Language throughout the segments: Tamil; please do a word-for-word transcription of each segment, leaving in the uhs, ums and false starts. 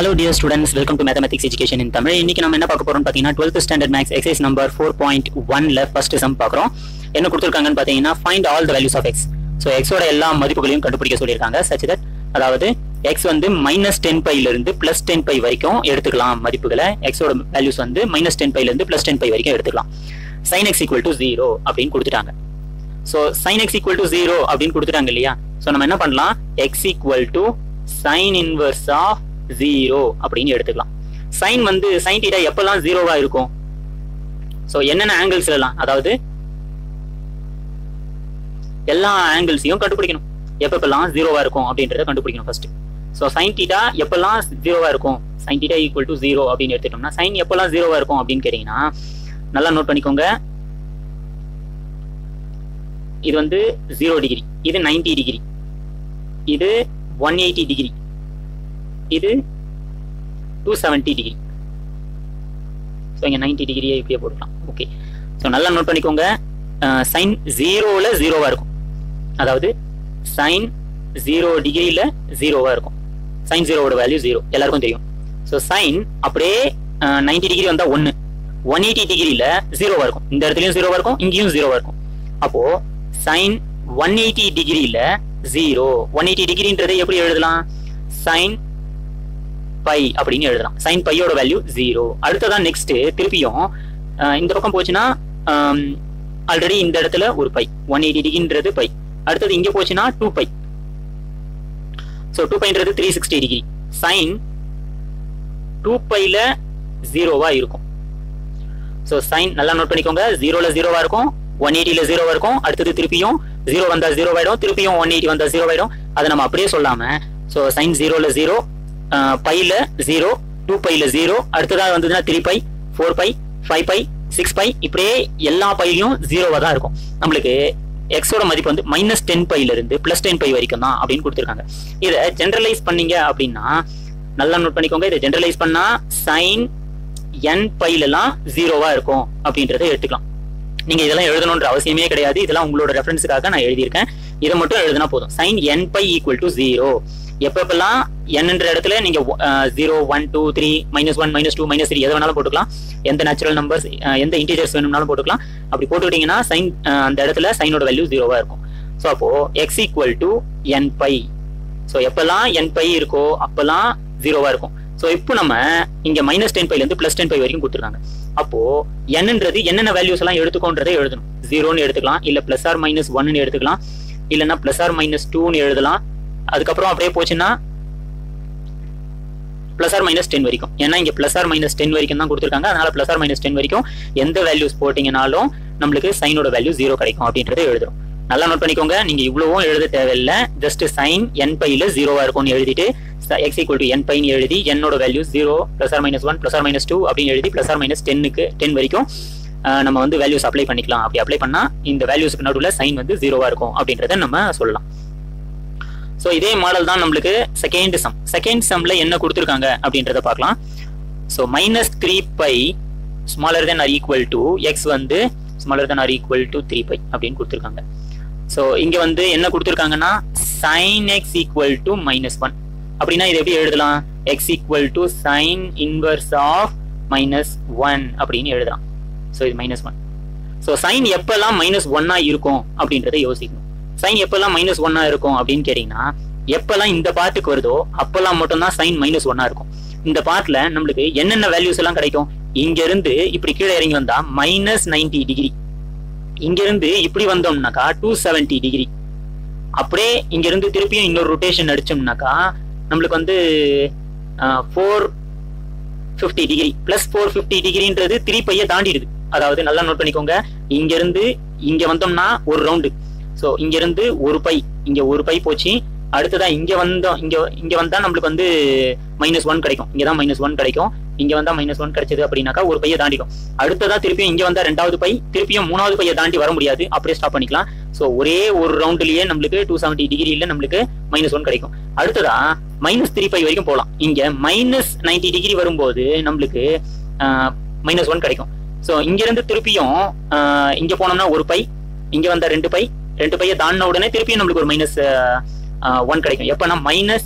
Hello dear students, welcome to Mathematics Education in Tamil. இன்னைக்கு நம்ம என்ன பார்க்க போறோம்னு பாத்தீங்கன்னா twelfth standard maths exercise number four point one ல first sum பார்க்கறோம். என்ன கொடுத்திருக்காங்கன்னு பாத்தீங்கன்னா find all the values of x. So x ஓட எல்லா மதிப்புகளையும் கண்டுபிடிக்க சொல்லிருக்காங்க. such that அதாவது x வந்து minus ten pi ல இருந்து plus ten pi வரைக்கும் எடுத்துக்கலாம் மதிப்புகளை. x ஓட values வந்து minus ten pi ல இருந்து plus ten pi வரைக்கும் எடுத்துக்கலாம். sin x equal to zero அப்படினு கொடுத்துட்டாங்க. So sin x equal to zero அப்படினு கொடுத்துட்டாங்க இல்லையா? So நம்ம என்ன பண்ணலாம்? x equal to sin inverse of zero அப்படின்னு எடுத்துக்கலாம். sin வந்து sin θ எப்பெல்லாம் ஜீரோவா இருக்கும்? சோ என்னென்ன ஆங்கிள்ஸ்ல எல்லாம், அதாவது எல்லா ஆங்கிள்ஸையும் கண்டுபிடிக்கணும். எப்பெல்லாம் ஜீரோவா இருக்கும் அப்படின்றத கண்டுபிடிக்கணும் ஃபர்ஸ்ட். சோ sin θ எப்பெல்லாம் ஜீரோவா இருக்கும்? sin θ equal to zero அப்படின்னு எடுத்துட்டோம்னா sin எப்பெல்லாம் ஜீரோவா இருக்கும் அப்படின்னு கேட்டீங்கன்னா நல்லா நோட் பண்ணிக்கோங்க. இது வந்து ஜீரோ டிகிரி, இது நைன்டி டிகிரி, இது ஒன் எயிட்டி டிகிரி, இது two seventy டிகிரி. ஸோ இங்கே நைன்டி டிகிரியை இப்படியே போட்டுக்கலாம். ஓகே, ஸோ நல்லா நோட் பண்ணிக்கோங்க. சைன் ஜீரோவில் ஜீரோவாக இருக்கும், அதாவது சைன் ஜீரோ டிகிரியில் ஜீரோவாக இருக்கும். சைன் ஜீரோவோட வேல்யூ ஜீரோ எல்லாருக்கும் தெரியும். ஸோ சைன் அப்படியே நைன்டி டிகிரி வந்தால் ஒன்று, ஒன் எயிட்டி டிகிரியில் ஜீரோவாக இருக்கும். இந்த இடத்துலையும் ஜீரோவாக இருக்கும், இங்கேயும் ஜீரோவாக இருக்கும். அப்போது சைன் ஒன் எயிட்டி டிகிரியில் ஜீரோ, ஒன் எயிட்டி டிகிரின்றதை எப்படி எழுதலாம்? சைன் பை அப்படின்னு எழுதலாம். சைன் பையோட வேல்யூ ஜீரோ. அடுத்ததான் நெக்ஸ்ட் திருப்பியும் இந்த பக்கம் போச்சுன்னா ஆல்ரெடி இந்த இடத்துல ஒரு பை, ஒன் எயிட்டி டிகிரின்றது பை. அடுத்தது இங்க போச்சுன்னா டூ பை. ஸோ டூ பைன்றது three sixty degree. Sine two பைல ஜீரோவா இருக்கும். ஸோ சைன் நல்லா நோட் பண்ணிக்கோங்க. ஜீரோல ஜீரோவா இருக்கும், ஒன் எயிட்டில ஜீரோவா இருக்கும். அடுத்தது திருப்பியும் ஜீரோ வந்தா ஜீரோ ஆயிடும், திருப்பியும் ஒன் எயிட்டி வந்தா ஜீரோ ஆயிடும். அதை நம்ம அப்படியே சொல்லாம ஸோ சைன் ஜீரோல ஜீரோ, பைல ஜீரோ, டூ பைல ஜீரோ, அடுத்ததாக வந்ததுன்னா three pi, four pi, five pi, six pi, இப்படியே எல்லா பைலையும் ஜீரோவா தான் இருக்கும். நம்மளுக்கு எக்ஸோட மதிப்பு வந்து மைனஸ் டென் பைல இருந்து பிளஸ் டென் பை வரைக்கும் தான் அப்படின்னு கொடுத்துருக்காங்க. இதை ஜென்ரலைஸ் பண்ணீங்க அப்படின்னா நல்லா நோட் பண்ணிக்கோங்க. இதை ஜென்ரலைஸ் பண்ணா சைன் என் பைலெல்லாம் ஜீரோவா இருக்கும் அப்படின்றத எடுத்துக்கலாம். நீங்க இதெல்லாம் எழுதணுன்ற அவசியமே கிடையாது. இதெல்லாம் உங்களோட ரெஃபரன்ஸுக்காக நான் எழுதியிருக்கேன். இதை மட்டும் எழுதினா போதும். Sine n pi equal to zero. எப்பப்பெல்லாம் என்ற இடத்துல நீங்க zero, one, two, three, minus one, minus two, minus three எதை வேணாலும் போட்டுக்கலாம். எந்த நேச்சுரல் நம்பர்ஸ், எந்த இன்டீஜர்ஸ் வேணும்னாலும் போட்டுக்கலாம். அப்படி போட்டுக்கிட்டீங்கன்னா சைன் அந்த இடத்துல சைனோட வேல்யூ ஜீரோவா இருக்கும். ஸோ அப்போ X equal to n pi. So எப்பெல்லாம் என் பை இருக்கோ அப்பெல்லாம் ஜீரோவா இருக்கும். ஸோ இப்போ நம்ம இங்க மைனஸ் டென் பைல இருந்து பிளஸ் டென் பை வரைக்கும் கொடுத்துருக்காங்க. அப்போ என்னன்றது என்னென்ன வேல்யூஸ் எல்லாம் எடுத்துக்கோன்றதை எழுதணும். ஜீரோன்னு எடுத்துக்கலாம், இல்ல பிளஸ் ஆர் மைனஸ் ஒன்னு எடுத்துக்கலாம், இல்லைன்னா பிளஸ் ஆர் மைனஸ் டூன்னு எழுதலாம். அதுக்கப்புறம் அப்படியே போச்சுன்னா பிளஸ் ஆர் மைனஸ் டென் வரைக்கும். ஏன்னா இங்க பிளஸ் ஆர் மைனஸ் டென் வரைக்கும் தான் கொடுத்துருக்காங்க. அதனால பிளஸ் ஆர் மைனஸ் டென் வரைக்கும் எந்த வேல்யூஸ் போட்டீங்கனாலும் நம்மளுக்கு சைனோட வேல்யூ ஜீரோ கிடைக்கும் அப்படின்றத எழுதுறோம். நல்லா நோட் பண்ணிக்கோங்க. நீங்க இவ்வளவும் எழுத தேவையில்லை. ஜஸ்ட் சைன் என் பைல ஜீரோவா இருக்கும்னு எழுதிட்டு எக்ஸ் ஈக்குவல் டு என் பைன்னு எழுதி என்னோட value zero, plus or minus one, plus or minus two அப்படின்னு எழுதி பிளஸ் ஆர் மைனஸ் டென்னுக்கு டென் வரைக்கும் நம்ம வந்து வேல்யூஸ் அப்ளை பண்ணிக்கலாம். அப்படி அப்ளை பண்ணா இந்த வேல்யூஸ்க்கு நடுவில் சைன் வந்து ஜீரோவா இருக்கும் அப்படின்றத நம்ம சொல்லலாம். ஸோ இதே மாடல் தான் நம்மளுக்கு செகண்ட் சம். செகண்ட் சம்ல என்ன கொடுத்துருக்காங்க அப்படின்றத பார்க்கலாம். So minus three pi smaller than or equal to X வந்து smaller than or equal to three pi அப்படின்னு கொடுத்துருக்காங்க. ஸோ இங்க வந்து என்ன கொடுத்துருக்காங்கன்னா sine X equal to minus one. அப்படின்னா இது எப்படி எழுதலாம்? X equal to sine inverse of minus one அப்படின்னு எழுதலாம். ஸோ இது மைனஸ் ஒன். ஸோ சைன் எப்பெல்லாம் மைனஸ் ஒன்னா இருக்கும் அப்படின்றத யோசிக்கணும். சைன் எப்பெல்லாம் மைனஸ் ஒன்னா இருக்கும் அப்படின்னு கேட்டீங்கன்னா எப்பெல்லாம் இந்த பார்ட்டுக்கு வருதோ அப்பெல்லாம் மட்டும்தான் சைன் மைனஸ் ஒன்னா இருக்கும். இந்த பார்ட்ல நம்மளுக்கு என்னென்ன வேல்யூஸ் எல்லாம் கிடைக்கும்? இங்க இருந்து இப்படி கீழே இறங்கி வந்தா மைனஸ் நைன்டி டிகிரி, இங்க இருந்து இப்படி வந்தோம்னாக்கா டூ செவன்டி டிகிரி, அப்படியே இங்க இருந்து திருப்பியும் இன்னொரு ரொட்டேஷன் அடிச்சோம்னாக்கா நம்மளுக்கு வந்து four fifty degree. Plus four fifty டிகிரின்றது த்ரீ பைய தாண்டிடுது. அதாவது நல்லா நோட் பண்ணிக்கோங்க. இங்க இருந்து இங்க வந்தோம்னா ஒரு ரவுண்டு. ஸோ இங்க இருந்து ஒரு பை, இங்க ஒரு பை போச்சு. அடுத்ததா இங்க வந்தோம், இங்க இங்க வந்தா நம்மளுக்கு வந்து மைனஸ் ஒன் கிடைக்கும். இங்கதான் மைனஸ் ஒன் கிடைக்கும். இங்க வந்தா மைனஸ் ஒன் கிடைச்சது அப்படின்னாக்கா ஒரு பையை தாண்டிடும். அடுத்ததா திருப்பியும் இங்க வந்தா ரெண்டாவது பை, திருப்பியும் மூணாவது பையை தாண்டி வர முடியாது, அப்படியே ஸ்டாப் பண்ணிக்கலாம். ஸோ ஒரே ஒரு ரவுண்ட்லயே நம்மளுக்கு டூ செவன்டி டிகிரியில நம்மளுக்கு மைனஸ் ஒன் கிடைக்கும். அடுத்ததா மைனஸ் த்ரீ பை வரைக்கும் போகலாம். இங்க மைனஸ் நைன்டி டிகிரி வரும்போது நம்மளுக்கு மைனஸ் ஒன் கிடைக்கும். ஸோ இங்க இருந்து திருப்பியும் இங்க போனோம்னா ஒரு பை, இங்க வந்தா ரெண்டு பை, ரெண்டு பையை தாண்டின உடனே திருப்பியும் நம்மளுக்கு ஒரு மைனஸ் ஒன் கிடைக்கும். எப்பன்னா மைனஸ்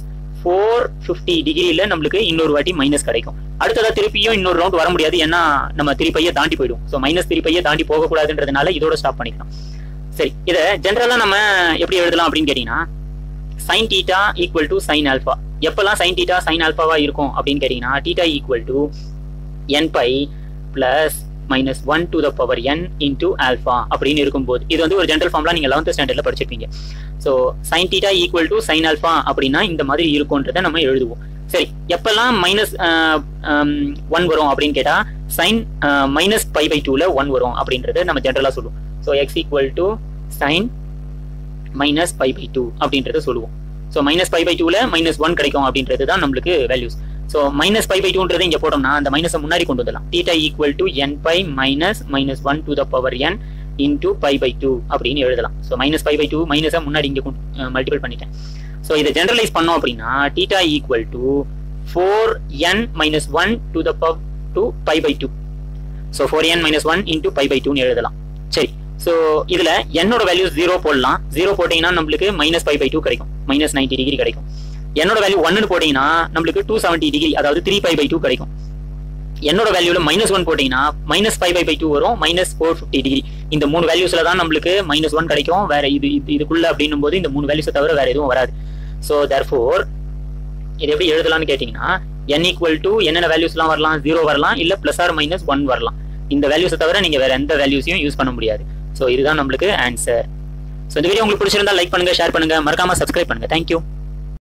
ஃபோர் ஃபிஃப்டி டிகிரியில் நம்மளுக்கு இன்னொரு வாட்டி மைனஸ் கிடைக்கும். அடுத்ததாக திருப்பியும் இன்னொரு ரவுண்ட் வர முடியாது, ஏன்னா நம்ம திருப்பையை தாண்டி போயிடும். ஸோ மைனஸ் திருப்பையை தாண்டி போகக்கூடாதுன்றதுனால இதோட ஸ்டாப் பண்ணிக்கலாம். சரி, இதை ஜென்ரலாக நம்ம எப்படி எழுதலாம் அப்படின்னு கேட்டிங்கன்னா, sine theta equal to sine alpha. எப்பெல்லாம் சைன் டீட்டா சைன் ஆல்ஃபாவா இருக்கும் அப்படின்னு கேட்டிங்கன்னா, theta equal to n pi plus minus one to the power n into alpha அப்படின்னு இருக்கும்போது, இது வந்து ஒரு ஜென்ரல் ஃபார்ம்லாம் நீங்கள் லெவன்த் ஸ்டாண்டர்டில் படிச்சிருப்பீங்க. So sine theta equal to sine alpha அப்படின்னா இந்த மாதிரி இருக்கும்ன்றதை நம்ம எழுதுவோம். சரி, எப்பெல்லாம் மைனஸ் ஒன் வரும் அப்படின்னு கேட்டால், சைன் மைனஸ் பை பை டூவில் ஒன் வரும் அப்படின்றத நம்ம ஜென்ரலாக சொல்லுவோம். So x equal to sine minus pi by two அப்படின்றத சொல்லுவோம். ஸோ மைனஸ் பை பை டூவில் மைனஸ் ஒன் கிடைக்கும் அப்படின்றது தான் நம்மளுக்கு values. So minus pi by டூன்றது இங்கே போட்டோம்னா அந்த மைனஸை முன்னாடி கொண்டு வந்துடலாம். Theta equal to n pi minus minus one to the power n into pi by two அப்படின்னு எழுதலாம். So minus pi by two மைனஸை முன்னாடி இங்கே மல்டிபிள் பண்ணிட்டேன். ஸோ இதை ஜென்ரலைஸ் பண்ணோம் அப்படின்னா theta equal to four n minus one to the power two pi by two. So four n minus one into pi by டூன்னு எழுதலாம். சரி, ஸோ இதில் என்னோட வேல்யூ ஜீரோ போடலாம். ஜீரோ போட்டிங்கன்னா நம்மளுக்கு மைனஸ் பை பை டூ கிடைக்கும், மைனஸ் நைன்டி டிகிரி கிடைக்கும். என்னோட வேல்யூ ஒன்னு போட்டீங்கன்னா நம்மளுக்கு டூ செவன்டி டிகிரி, அதாவது த்ரீ பை பை டூ கிடைக்கும். என்னோட வேல்யூல மைனஸ் ஒன் போட்டீங்கன்னா minus five pi by two வரும், மைனஸ் ஃபோர் ஃபிஃப்டி டிகிரி. இந்த மூணு வேல்யூஸ்ல தான் நம்மளுக்கு மைனஸ் ஒன் கிடைக்கும். வேற இது இதுக்குள்ள அப்படின்னும் போது இந்த மூணு வேல்யூஸை தவிர வேற எதுவும் வராது. ஸோ தேர்ஃபோர் இது எப்படி எழுதலாம்னு கேட்டீங்கன்னா, என் ஈக்குவல் டு என்னென்ன வேல்யூஸ்லாம் வரலாம், ஜீரோ வரலாம், இல்ல பிளஸ் ஆர் மைனஸ் ஒன் வரலாம். இந்த வேல்யூஸை தவிர நீங்க வேற எந்த வேல்யூஸையும் யூஸ் பண்ண முடியாது. ஸோ இதுதான் நம்மளுக்கு ஆன்சர். ஸோ இந்த வீடியோ உங்களுக்கு பிடிச்சிருந்தா லைக் பண்ணுங்க, ஷேர் பண்ணுங்க, மறக்காம சப்ஸ்கிரைப் பண்ணுங்க. தேங்க்யூ.